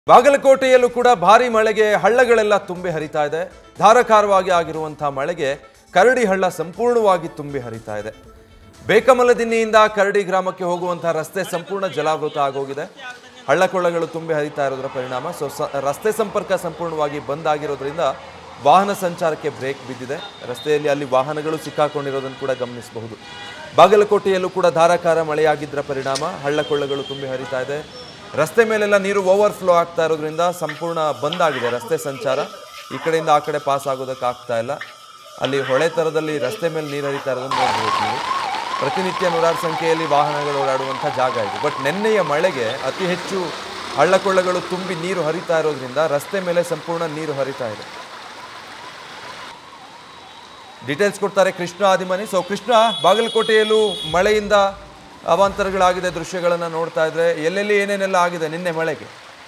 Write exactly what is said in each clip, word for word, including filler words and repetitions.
ಬಾಗಲಕೋಟೆಯಲ್ಲೂ ಕೂಡ ಭಾರಿ ಮಳೆಗೆ ಹಳ್ಳಗಳೆಲ್ಲ ತುಂಬಿ ಹರಿತಾ ಇದೆ. ಧಾರಾಕಾರವಾಗಿ ಆಗಿರುವಂತಹ ಮಳೆಗೆ ಕರಡಿ ಹಳ್ಳ ಸಂಪೂರ್ಣವಾಗಿ ತುಂಬಿ ಹರಿತಾ ಇದೆ. ಬೇಕಮಲದಿನ್ನಿಯಿಂದ ಕರಡಿ ಗ್ರಾಮಕ್ಕೆ ಹೋಗುವಂತಹ ರಸ್ತೆ ಸಂಪೂರ್ಣ ಜಲಾವೃತ ಆಗೋಗಿದೆ. ಹಳ್ಳಕೊಳ್ಳಗಳು ತುಂಬಿ ಹರಿತಾ ಇರೋದರ ಪರಿಣಾಮ ಸೊ ರಸ್ತೆ ಸಂಪರ್ಕ ಸಂಪೂರ್ಣವಾಗಿ ಬಂದ್ ಆಗಿರೋದ್ರಿಂದ ವಾಹನ ಸಂಚಾರಕ್ಕೆ ಬ್ರೇಕ್ ಬಿದ್ದಿದೆ. ರಸ್ತೆಯಲ್ಲಿ ಅಲ್ಲಿ ವಾಹನಗಳು ಸಿಕ್ಕಾಕೊಂಡಿರೋದನ್ನು ಕೂಡ ಗಮನಿಸಬಹುದು. ಬಾಗಲಕೋಟೆಯಲ್ಲೂ ಕೂಡ ಧಾರಾಕಾರ ಮಳೆಯಾಗಿದ್ದರ ಪರಿಣಾಮ ಹಳ್ಳಕೊಳ್ಳಗಳು ತುಂಬಿ ಹರಿತಾ ಇದೆ. ರಸ್ತೆ ಮೇಲೆಲ್ಲ ನೀರು ಓವರ್ಫ್ಲೋ ಆಗ್ತಾ ಇರೋದ್ರಿಂದ ಸಂಪೂರ್ಣ ಬಂದ್ ಆಗಿದೆ ರಸ್ತೆ ಸಂಚಾರ. ಈ ಕಡೆಯಿಂದ ಆ ಕಡೆ ಪಾಸ್ ಆಗೋದಕ್ಕೆ ಆಗ್ತಾ ಇಲ್ಲ. ಅಲ್ಲಿ ಹೊಳೆ ಥರದಲ್ಲಿ ರಸ್ತೆ ಮೇಲೆ ನೀರು ಹರಿತಾ ಇರೋದನ್ನು ನೋಡ್ಬೋದು ನೀವು. ಪ್ರತಿನಿತ್ಯ ನೂರಾರು ಸಂಖ್ಯೆಯಲ್ಲಿ ವಾಹನಗಳು ಓಡಾಡುವಂಥ ಜಾಗ ಇದು. ಬಟ್ ನೆನ್ನೆಯ ಮಳೆಗೆ ಅತಿ ಹೆಚ್ಚು ಹಳ್ಳಕೊಳ್ಳಗಳು ತುಂಬಿ ನೀರು ಹರಿತಾ ಇರೋದ್ರಿಂದ ರಸ್ತೆ ಮೇಲೆ ಸಂಪೂರ್ಣ ನೀರು ಹರಿತಾ ಇದೆ. ಡೀಟೇಲ್ಸ್ ಕೊಡ್ತಾರೆ ಕೃಷ್ಣ ಆದಿಮನಿ. ಸೊ ಕೃಷ್ಣ, ಬಾಗಲಕೋಟೆಯಲ್ಲೂ ಮಳೆಯಿಂದ ಅವಾಂತರಗಳಾಗಿದೆ, ದೃಶ್ಯಗಳನ್ನ ನೋಡ್ತಾ ಇದ್ರೆ ಎಲ್ಲೆಲ್ಲಿ ಏನೇನೆಲ್ಲ ಆಗಿದೆ ನಿನ್ನೆ ಮಳೆಗೆ?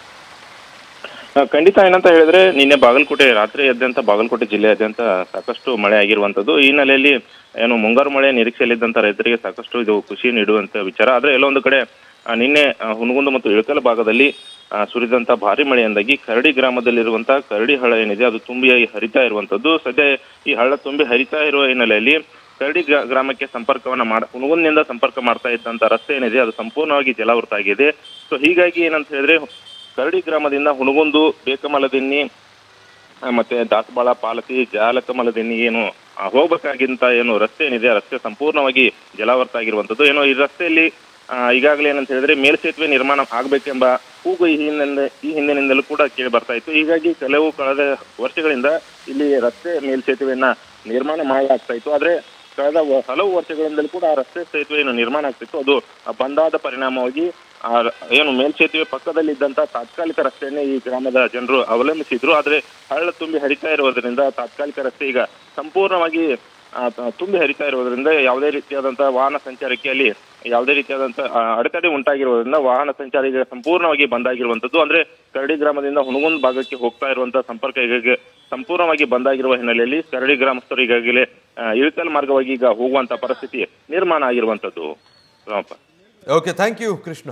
ಖಂಡಿತ ಏನಂತ ಹೇಳಿದ್ರೆ, ನಿನ್ನೆ ಬಾಗಲಕೋಟೆ ರಾತ್ರಿಯಾದ್ಯಂತ ಬಾಗಲಕೋಟೆ ಜಿಲ್ಲೆಯಾದ್ಯಂತ ಸಾಕಷ್ಟು ಮಳೆ ಆಗಿರುವಂತದ್ದು. ಈ ಹಿನ್ನೆಲೆಯಲ್ಲಿ ಏನು ಮುಂಗಾರು ಮಳೆ ನಿರೀಕ್ಷೆಯಲ್ಲಿದ್ದಂತ ರೈತರಿಗೆ ಸಾಕಷ್ಟು ಇದು ಖುಷಿ ನೀಡುವಂತ ವಿಚಾರ. ಆದ್ರೆ ಎಲ್ಲೊಂದು ಕಡೆ ನಿನ್ನೆ ಹುನಗುಂದ ಮತ್ತು ಇಳಕಲ ಭಾಗದಲ್ಲಿ ಸುರಿದಂತ ಭಾರಿ ಮಳೆಯಿಂದಾಗಿ ಕರಡಿ ಗ್ರಾಮದಲ್ಲಿರುವಂತಹ ಕರಡಿ ಹಳ್ಳ ಏನಿದೆ ಅದು ತುಂಬಿ ಹರಿತಾ ಇರುವಂತದ್ದು. ಸದ್ಯ ಈ ಹಳ್ಳ ತುಂಬಿ ಹರಿತಾ ಇರುವ ಹಿನ್ನೆಲೆಯಲ್ಲಿ ಕರಡಿ ಗ್ರಾಮಕ್ಕೆ ಸಂಪರ್ಕವನ್ನ ಮಾಡ ಹುನಗುಂದಿನಿಂದ ಸಂಪರ್ಕ ಮಾಡ್ತಾ ಇದ್ದಂತ ರಸ್ತೆ ಏನಿದೆ ಅದು ಸಂಪೂರ್ಣವಾಗಿ ಜಲಾವೃತ ಆಗಿದೆ. ಸೊ ಹೀಗಾಗಿ ಏನಂತ ಹೇಳಿದ್ರೆ, ಕರಡಿ ಗ್ರಾಮದಿಂದ ಹುನಗುಂದು, ಬೇಕಮಲದಿನ್ನಿ ಮತ್ತೆ ದಾಸಬಾಳ, ಪಾಲತಿ, ಜಾಲಕಮಲದಿನ್ನಿ ಏನು ಹೋಗ್ಬೇಕಾಗಿಂತ ಏನು ರಸ್ತೆ ಏನಿದೆ ರಸ್ತೆ ಸಂಪೂರ್ಣವಾಗಿ ಜಲಾವೃತ ಆಗಿರುವಂತದ್ದು. ಏನೋ ಈ ರಸ್ತೆಯಲ್ಲಿ ಈಗಾಗಲೇ ಏನಂತ ಹೇಳಿದ್ರೆ ಮೇಲ್ಸೇತುವೆ ನಿರ್ಮಾಣ ಆಗ್ಬೇಕೆಂಬ ಕೂಗು ಈ ಹಿಂದೆ ಈ ಹಿಂದಿನಿಂದಲೂ ಕೂಡ ಕೇಳಿ ಬರ್ತಾ ಇತ್ತು. ಹೀಗಾಗಿ ಕೆಲವು ಕಳೆದ ವರ್ಷಗಳಿಂದ ಇಲ್ಲಿ ರಸ್ತೆ ಮೇಲ್ಸೇತುವೆಯನ್ನ ನಿರ್ಮಾಣ ಮಾಡಲಾಗ್ತಾ ಇತ್ತು. ಆದ್ರೆ ಕಳೆದ ಹಲವು ವರ್ಷಗಳಿಂದಲೂ ಕೂಡ ಆ ರಸ್ತೆ ಸೇತುವೆ ಏನು ನಿರ್ಮಾಣ ಆಗ್ತಿತ್ತು ಅದು ಬಂದಾದ ಪರಿಣಾಮವಾಗಿ ಆ ಏನು ಮೇಲ್ಸೇತುವೆ ಪಕ್ಕದಲ್ಲಿದ್ದಂತ ತಾತ್ಕಾಲಿಕ ರಸ್ತೆಯನ್ನೇ ಈ ಗ್ರಾಮದ ಜನರು ಅವಲಂಬಿಸಿದ್ರು. ಆದ್ರೆ ಹಳ್ಳ ತುಂಬಿ ಹರಿತಾ ಇರುವುದರಿಂದ ತಾತ್ಕಾಲಿಕ ರಸ್ತೆ ಈಗ ಸಂಪೂರ್ಣವಾಗಿ ತುಂಬಿ ಹರಿತಾ ಇರುವುದರಿಂದ ಯಾವುದೇ ರೀತಿಯಾದಂತಹ ವಾಹನ ಸಂಚಾರಕ್ಕೆ ಅಲ್ಲಿ ಯಾವುದೇ ರೀತಿಯಾದಂತಹ ಅಡೆತಡೆ ಉಂಟಾಗಿರುವುದರಿಂದ ವಾಹನ ಸಂಚಾರ ಈಗ ಸಂಪೂರ್ಣವಾಗಿ ಬಂದಾಗಿರುವಂತದ್ದು. ಅಂದ್ರೆ ಕರಡಿ ಗ್ರಾಮದಿಂದ ಹುನಗುಂದ ಭಾಗಕ್ಕೆ ಹೋಗ್ತಾ ಇರುವಂತಹ ಸಂಪರ್ಕ ಈಗಾಗಲೇ ಸಂಪೂರ್ಣವಾಗಿ ಬಂದಾಗಿರುವ ಹಿನ್ನೆಲೆಯಲ್ಲಿ ಕರಡಿ ಗ್ರಾಮಸ್ಥರು ಈಗಾಗಲೇ ಇಳಕಲ್ ಮಾರ್ಗವಾಗಿ ಈಗ ಹೋಗುವಂತ ಪರಿಸ್ಥಿತಿ ನಿರ್ಮಾಣ ಆಗಿರುವಂತದ್ದು. Okay, thank you Krishna.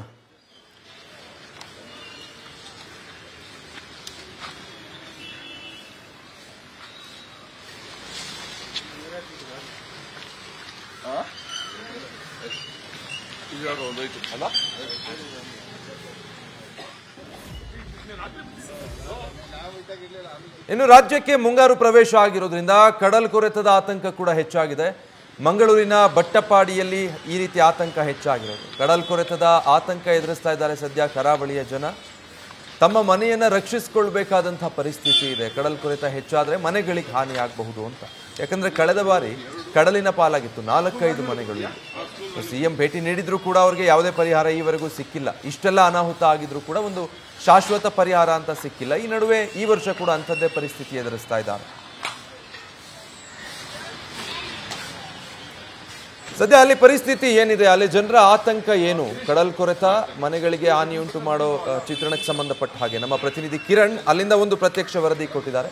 ಇನ್ನು ರಾಜ್ಯಕ್ಕೆ ಮುಂಗಾರು ಪ್ರವೇಶ ಆಗಿರೋದ್ರಿಂದ ಕಡಲ್ ಕೊರೆತದ ಆತಂಕ ಕೂಡ ಹೆಚ್ಚಾಗಿದೆ. ಮಂಗಳೂರಿನ ಬಟ್ಟಪಾಡಿಯಲ್ಲಿ ಈ ರೀತಿ ಆತಂಕ ಹೆಚ್ಚಾಗಿರೋದು. ಕಡಲ್ ಕೊರೆತದ ಆತಂಕ ಎದುರಿಸ್ತಾ ಇದ್ದಾರೆ ಸದ್ಯ ಕರಾವಳಿಯ ಜನ. ತಮ್ಮ ಮನೆಯನ್ನು ರಕ್ಷಿಸಿಕೊಳ್ಬೇಕಾದಂತಹ ಪರಿಸ್ಥಿತಿ ಇದೆ. ಕಡಲ್ ಕೊರೆತ ಹೆಚ್ಚಾದರೆ ಮನೆಗಳಿಗೆ ಹಾನಿ ಆಗಬಹುದು ಅಂತ. ಯಾಕಂದ್ರೆ ಕಳೆದ ಬಾರಿ ಕಡಲಿನ ಪಾಲಾಗಿತ್ತು ನಾಲ್ಕೈದು ಮನೆಗಳು. ಸಿಎಂ ಭೇಟಿ ನೀಡಿದ್ರು ಕೂಡ ಅವ್ರಿಗೆ ಯಾವುದೇ ಪರಿಹಾರ ಈವರೆಗೂ ಸಿಕ್ಕಿಲ್ಲ. ಇಷ್ಟೆಲ್ಲ ಅನಾಹುತ ಆಗಿದ್ರು ಕೂಡ ಒಂದು ಶಾಶ್ವತ ಪರಿಹಾರ ಅಂತ ಸಿಕ್ಕಿಲ್ಲ. ಈ ನಡುವೆ ಈ ವರ್ಷ ಕೂಡ ಅಂಥದ್ದೇ ಪರಿಸ್ಥಿತಿ ಎದುರಿಸ್ತಾ ಇದ್ದಾರೆ. ಸದ್ಯ ಅಲ್ಲಿ ಪರಿಸ್ಥಿತಿ ಏನಿದೆ, ಅಲ್ಲಿ ಜನರ ಆತಂಕ ಏನು, ಕಡಲ್ ಕೊರೆತ ಮನೆಗಳಿಗೆ ಹಾನಿ ಉಂಟು ಮಾಡೋ ಚಿತ್ರಣಕ್ಕೆ ಸಂಬಂಧಪಟ್ಟ ಹಾಗೆ ನಮ್ಮ ಪ್ರತಿನಿಧಿ ಕಿರಣ್ ಅಲ್ಲಿಂದ ಒಂದು ಪ್ರತ್ಯಕ್ಷ ವರದಿ ಕೊಟ್ಟಿದ್ದಾರೆ.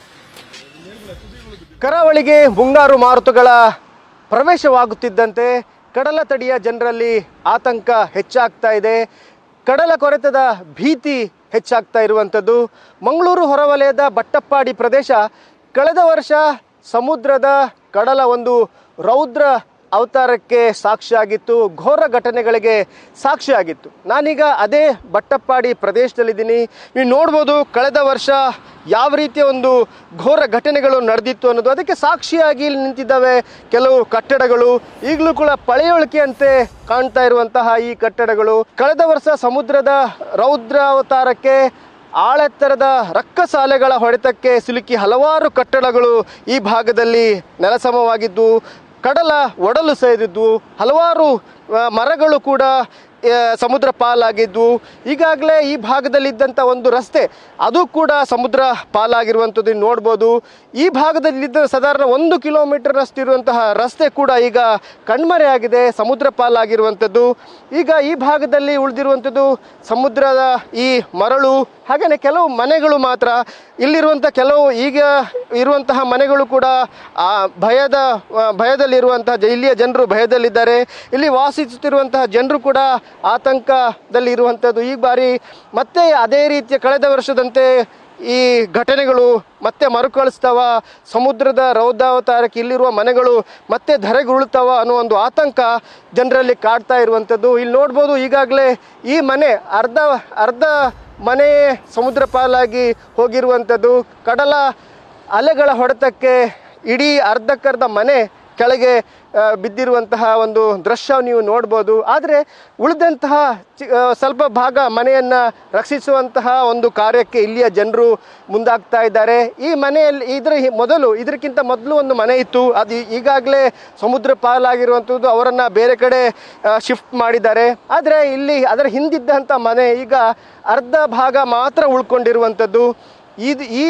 ಕರಾವಳಿಗೆ ಮುಂಗಾರು ಮಾರುತಗಳ ಪ್ರವೇಶವಾಗುತ್ತಿದ್ದಂತೆ ಕಡಲ ತಡಿಯ ಜನರಲ್ಲಿ ಆತಂಕ ಹೆಚ್ಚಾಗ್ತಾ ಇದೆ. ಕಡಲ ಕೊರೆತದ ಭೀತಿ ಹೆಚ್ಚಾಗ್ತಾ ಇರುವಂಥದ್ದು. ಮಂಗಳೂರು ಹೊರವಲಯದ ಬಟ್ಟಪ್ಪಾಡಿ ಪ್ರದೇಶ ಕಳೆದ ವರ್ಷ ಸಮುದ್ರದ ಕಡಲ ಒಂದು ರೌದ್ರ ಅವತಾರಕ್ಕೆ ಸಾಕ್ಷಿಯಾಗಿತ್ತು, ಘೋರ ಘಟನೆಗಳಿಗೆ ಸಾಕ್ಷಿಯಾಗಿತ್ತು. ನಾನೀಗ ಅದೇ ಬಟ್ಟಪ್ಪಾಡಿ ಪ್ರದೇಶದಲ್ಲಿದ್ದೀನಿ. ನೀವು ನೋಡ್ಬೋದು ಕಳೆದ ವರ್ಷ ಯಾವ ರೀತಿಯ ಒಂದು ಘೋರ ಘಟನೆಗಳು ನಡೆದಿತ್ತು ಅನ್ನೋದು. ಅದಕ್ಕೆ ಸಾಕ್ಷಿಯಾಗಿ ನಿಂತಿದ್ದಾವೆ ಕೆಲವು ಕಟ್ಟಡಗಳು. ಈಗಲೂ ಕೂಡ ಪಳೆಯುಳಿಕೆಯಂತೆ ಕಾಣ್ತಾ ಇರುವಂತಹ ಈ ಕಟ್ಟಡಗಳು ಕಳೆದ ವರ್ಷ ಸಮುದ್ರದ ರೌದ್ರಾವತಾರಕ್ಕೆ ಆಳೆತ್ತರದ ರಕ್ಕಸಾಲೆಗಳ ಹೊಡೆತಕ್ಕೆ ಸಿಲುಕಿ ಹಲವಾರು ಕಟ್ಟಡಗಳು ಈ ಭಾಗದಲ್ಲಿ ನೆಲಸಮವಾಗಿದ್ದು, ಕಡಲ ಒಡಲು ಸೇರಿದ್ದು, ಹಲವಾರು ಮರಗಳು ಕೂಡ ಸಮುದ್ರ ಪಾಲಾಗಿದ್ವು. ಈಗಾಗಲೇ ಈ ಭಾಗದಲ್ಲಿದ್ದಂಥ ಒಂದು ರಸ್ತೆ ಅದು ಕೂಡ ಸಮುದ್ರ ಪಾಲಾಗಿರುವಂಥದ್ದು ನೋಡ್ಬೋದು. ಈ ಭಾಗದಲ್ಲಿದ್ದ ಸಾಧಾರಣ ಒಂದು ಕಿಲೋಮೀಟರ್ನಷ್ಟು ಇರುವಂತಹ ರಸ್ತೆ ಕೂಡ ಈಗ ಕಣ್ಮರೆಯಾಗಿದೆ, ಸಮುದ್ರ ಪಾಲಾಗಿರುವಂಥದ್ದು. ಈಗ ಈ ಭಾಗದಲ್ಲಿ ಉಳಿದಿರುವಂಥದ್ದು ಸಮುದ್ರದ ಈ ಮರಳು, ಹಾಗೆಯೇ ಕೆಲವು ಮನೆಗಳು ಮಾತ್ರ. ಇಲ್ಲಿರುವಂಥ ಕೆಲವು ಈಗ ಇರುವಂತಹ ಮನೆಗಳು ಕೂಡ ಆ ಭಯದ ಭಯದಲ್ಲಿರುವಂತಹ ಇಲ್ಲಿಯ ಜನರು ಭಯದಲ್ಲಿದ್ದಾರೆ. ಇಲ್ಲಿ ವಾಸಿಸುತ್ತಿರುವಂತಹ ಜನರು ಕೂಡ ಆತಂಕದಲ್ಲಿ ಇರುವಂಥದ್ದು. ಈ ಬಾರಿ ಮತ್ತೆ ಅದೇ ರೀತಿಯ ಕಳೆದ ವರ್ಷದಂತೆ ಈ ಘಟನೆಗಳು ಮತ್ತೆ ಮರುಕಳಿಸ್ತಾವ, ಸಮುದ್ರದ ರೌದಾವತಾರಕ್ಕೆ ಇಲ್ಲಿರುವ ಮನೆಗಳು ಮತ್ತೆ ಧರೆಗುರುಳ್ತಾವ ಅನ್ನೋ ಒಂದು ಆತಂಕ ಜನರಲ್ಲಿ ಕಾಡ್ತಾ ಇರುವಂಥದ್ದು. ಇಲ್ಲಿ ನೋಡ್ಬೋದು, ಈಗಾಗಲೇ ಈ ಮನೆ ಅರ್ಧ ಅರ್ಧ ಮನೆ ಸಮುದ್ರ ಪಾಲಾಗಿ ಹೋಗಿರುವಂಥದ್ದು. ಕಡಲ ಅಲೆಗಳ ಹೊಡೆತಕ್ಕೆ ಇಡೀ ಅರ್ಧಕ್ಕರ್ಧ ಮನೆ ಕೆಳಗೆ ಬಿದ್ದಿರುವಂತಹ ಒಂದು ದೃಶ್ಯ ನೀವು ನೋಡ್ಬೋದು. ಆದರೆ ಉಳಿದಂತಹ ಚಿ ಸ್ವಲ್ಪ ಭಾಗ ಮನೆಯನ್ನು ರಕ್ಷಿಸುವಂತಹ ಒಂದು ಕಾರ್ಯಕ್ಕೆ ಇಲ್ಲಿಯ ಜನರು ಮುಂದಾಗ್ತಾ ಇದ್ದಾರೆ. ಈ ಮನೆಯಲ್ಲಿ ಇದರ ಮೊದಲು ಇದಕ್ಕಿಂತ ಮೊದಲು ಒಂದು ಮನೆ ಇತ್ತು, ಅದು ಈಗಾಗಲೇ ಸಮುದ್ರ ಪಾಲಾಗಿರುವಂಥದ್ದು. ಅವರನ್ನು ಬೇರೆ ಕಡೆ ಶಿಫ್ಟ್ ಮಾಡಿದ್ದಾರೆ. ಆದರೆ ಇಲ್ಲಿ ಅದರ ಹಿಂದಿದ್ದಂಥ ಮನೆ ಈಗ ಅರ್ಧ ಭಾಗ ಮಾತ್ರ ಉಳ್ಕೊಂಡಿರುವಂಥದ್ದು. ಇದು ಈ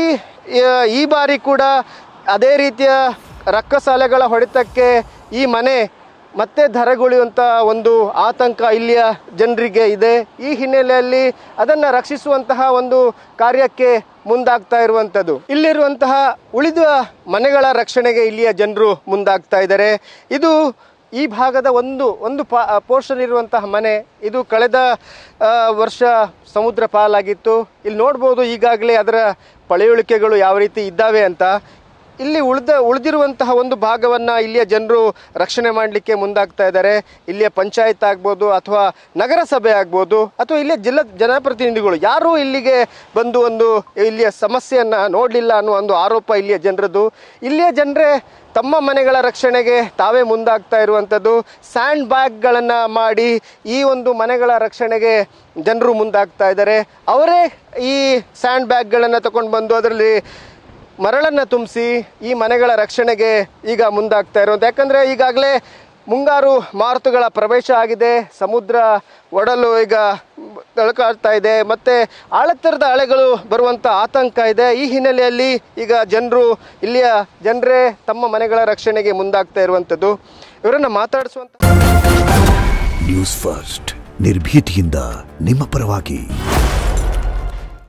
ಈ ಬಾರಿ ಕೂಡ ಅದೇ ರೀತಿಯ ರಕ್ಕಸಾಲೆಗಳ ಹೊಡೆತಕ್ಕೆ ಈ ಮನೆ ಮತ್ತೆ ಧರೆಗುಳಿಯುವಂಥ ಒಂದು ಆತಂಕ ಇಲ್ಲಿಯ ಜನರಿಗೆ ಇದೆ. ಈ ಹಿನ್ನೆಲೆಯಲ್ಲಿ ಅದನ್ನು ರಕ್ಷಿಸುವಂತಹ ಒಂದು ಕಾರ್ಯಕ್ಕೆ ಮುಂದಾಗ್ತಾ ಇರುವಂಥದ್ದು. ಇಲ್ಲಿರುವಂತಹ ಉಳಿದ ಮನೆಗಳ ರಕ್ಷಣೆಗೆ ಇಲ್ಲಿಯ ಜನರು ಮುಂದಾಗ್ತಾ ಇದ್ದಾರೆ. ಇದು ಈ ಭಾಗದ ಒಂದು ಒಂದು ಪಾ ಪೋರ್ಷನ್ ಇರುವಂತಹ ಮನೆ. ಇದು ಕಳೆದ ವರ್ಷ ಸಮುದ್ರ ಪಾಲಾಗಿತ್ತು. ಇಲ್ಲಿ ನೋಡ್ಬೋದು ಈಗಾಗಲೇ ಅದರ ಪಳೆಯುಳಿಕೆಗಳು ಯಾವ ರೀತಿ ಇದ್ದಾವೆ ಅಂತ. ಇಲ್ಲಿ ಉಳಿದ ಉಳಿದಿರುವಂತಹ ಒಂದು ಭಾಗವನ್ನು ಇಲ್ಲಿಯ ಜನರು ರಕ್ಷಣೆ ಮಾಡಲಿಕ್ಕೆ ಮುಂದಾಗ್ತಾ ಇದ್ದಾರೆ. ಇಲ್ಲಿಯ ಪಂಚಾಯತ್ ಆಗ್ಬೋದು ಅಥವಾ ನಗರಸಭೆ ಆಗ್ಬೋದು ಅಥವಾ ಇಲ್ಲಿಯ ಜಿಲ್ಲಾ ಜನಪ್ರತಿನಿಧಿಗಳು ಯಾರೂ ಇಲ್ಲಿಗೆ ಬಂದು ಒಂದು ಇಲ್ಲಿಯ ಸಮಸ್ಯೆಯನ್ನು ನೋಡಲಿಲ್ಲ ಅನ್ನೋ ಒಂದು ಆರೋಪ ಇಲ್ಲಿಯ ಜನರದ್ದು. ಇಲ್ಲಿಯ ಜನರೇ ತಮ್ಮ ಮನೆಗಳ ರಕ್ಷಣೆಗೆ ತಾವೇ ಮುಂದಾಗ್ತಾ ಇರುವಂಥದ್ದು. ಸ್ಯಾಂಡ್ ಬ್ಯಾಗ್ಗಳನ್ನು ಮಾಡಿ ಈ ಒಂದು ಮನೆಗಳ ರಕ್ಷಣೆಗೆ ಜನರು ಮುಂದಾಗ್ತಾ ಇದ್ದಾರೆ. ಅವರೇ ಈ ಸ್ಯಾಂಡ್ ಬ್ಯಾಗ್ಗಳನ್ನು ತಗೊಂಡು ಬಂದು ಅದರಲ್ಲಿ ಮರಳನ್ನು ತುಂಬಿಸಿ ಈ ಮನೆಗಳ ರಕ್ಷಣೆಗೆ ಈಗ ಮುಂದಾಗ್ತಾ ಇರುವಂಥ. ಯಾಕಂದರೆ ಈಗಾಗಲೇ ಮುಂಗಾರು ಮಾರುತಗಳ ಪ್ರವೇಶ ಆಗಿದೆ. ಸಮುದ್ರ ಒಡಲು ಈಗ ತಳ್ಕಾಡ್ತಾ ಇದೆ, ಮತ್ತು ಆಳತ್ತರದ ಅಲೆಗಳು ಬರುವಂಥ ಆತಂಕ ಇದೆ. ಈ ಹಿನ್ನೆಲೆಯಲ್ಲಿ ಈಗ ಜನರು ಇಲ್ಲಿಯ ಜನರೇ ತಮ್ಮ ಮನೆಗಳ ರಕ್ಷಣೆಗೆ ಮುಂದಾಗ್ತಾ ಇರುವಂಥದ್ದು. ಇವರನ್ನು ಮಾತಾಡಿಸುವಂಥ ನ್ಯೂಸ್ ಫಸ್ಟ್ ನಿರ್ಭೀತಿಯಿಂದ ನಿಮ್ಮ ಪರವಾಗಿ.